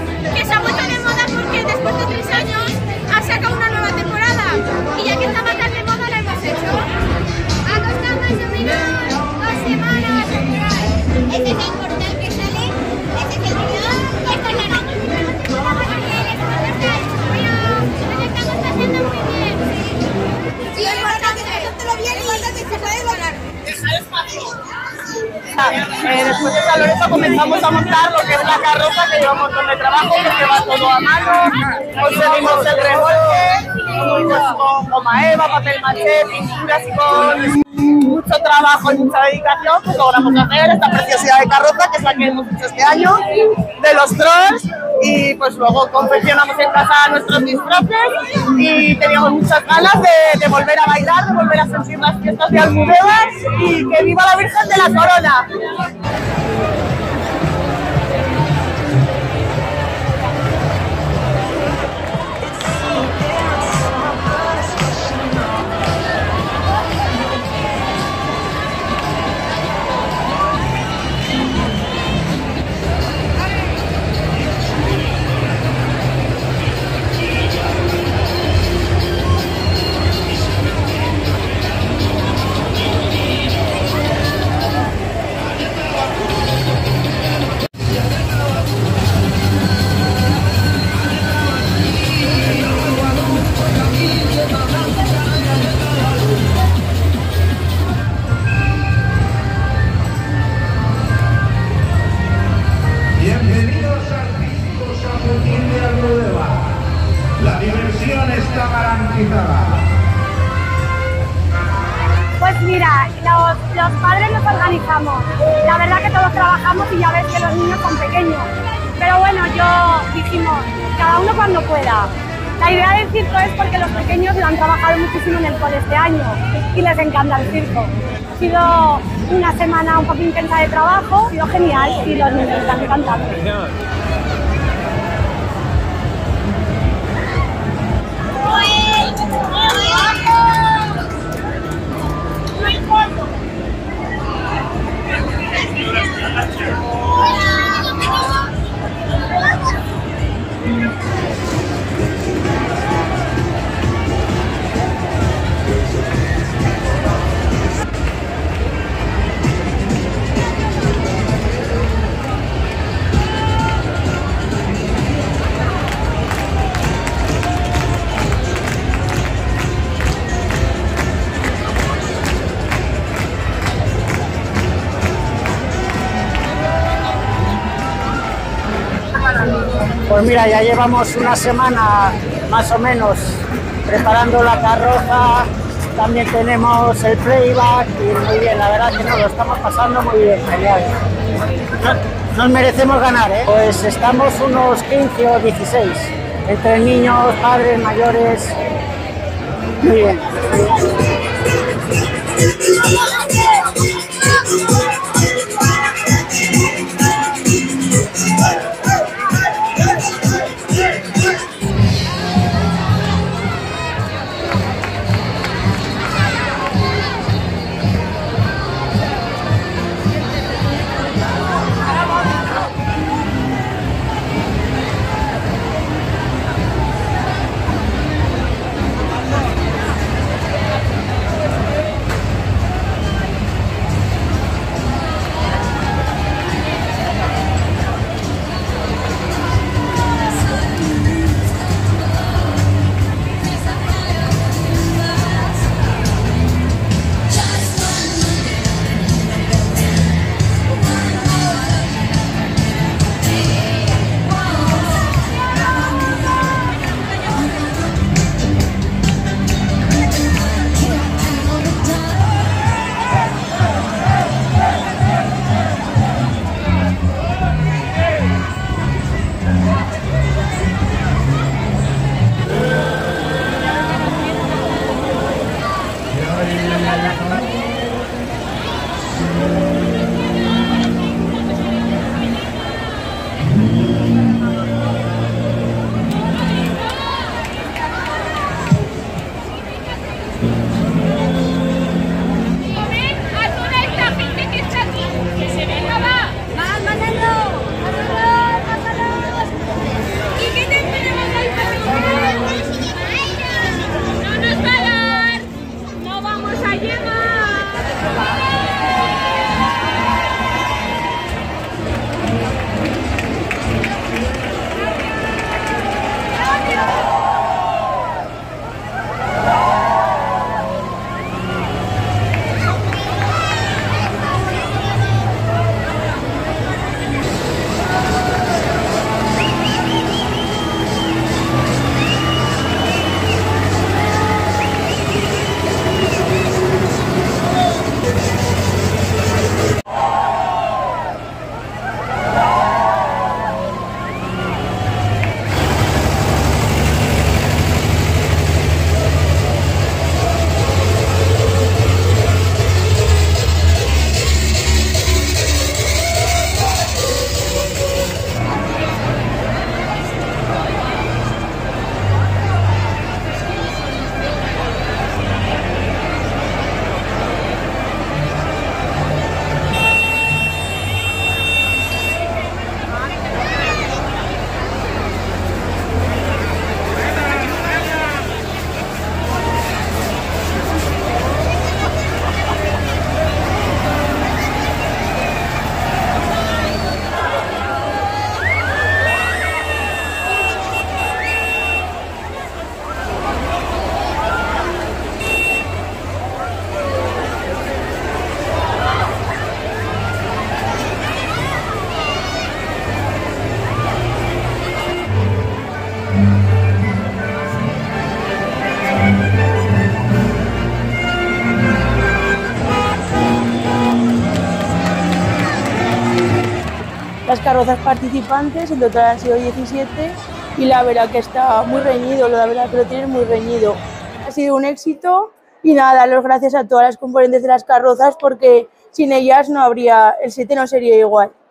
que se ha puesto de moda porque después de 3 años ha sacado una nueva temporada y ya que estaba tan de moda la hemos hecho. Ha costado más o menos 2 semanas. Este es el portal que sale, este es el guión y esta es la nota. Nos estamos haciendo muy bien. Sí, es importante hacértelo bien y que se puede lograr. Dejar espacio. Después de San Lorenzo comenzamos a montar lo que es la carroza, que lleva un montón de trabajo porque va todo a mano. Conseguimos el remolque, pues, con goma eva, papel maché, pinturas y con mucho trabajo y mucha dedicación, pues logramos hacer esta preciosidad de carroza, que es la que hemos hecho este año, de los trolls. Y pues luego confeccionamos en casa nuestros disfraces y teníamos muchas ganas de volver a bailar, de volver a sentir las fiestas de Almudévar y que viva la Virgen de la Corona. Bienvenidos al Físico San Joaquín de Almudévar. La diversión está garantizada. Pues mira, los padres nos organizamos. La verdad que todos trabajamos y ya ves que los niños son pequeños. Pero bueno, dijimos, cada uno cuando pueda. La idea del circo es porque los pequeños lo han trabajado muchísimo en el cole este año y les encanta el circo. Ha sido una semana un poco intensa de trabajo, ha sido genial y los niños están encantados. Pues mira, ya llevamos una semana más o menos preparando la carroza, también tenemos el playback y muy bien, la verdad que nos lo estamos pasando muy bien, genial. Nos merecemos ganar, ¿eh? Pues estamos unos 15 o 16, entre niños, padres, mayores, muy bien. carrozas participantes, en total han sido 17 y la verdad que está muy reñido, la verdad que lo tienen muy reñido. Ha sido un éxito y nada, dar las gracias a todas las componentes de las carrozas porque sin ellas no habría, el 7 no sería igual.